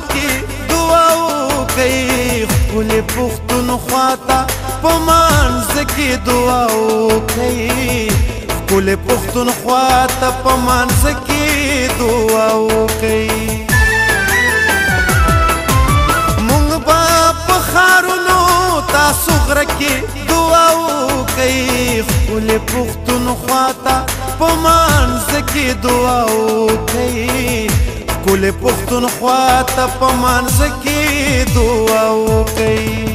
کې دعا وکړئ ښکلې پښتونخوا ته په منځ کې دعا وکړئ ښکلې پښتونخوا ته په منځ کې دعا وکړئ مونږ به په ښارونو تاسو غره کې دعا وکړئ ښکلې پښتونخوا ته په منځ کې دعا وکړئ ښکلې پښتونخوا ته په منځ کې دعا وکړئ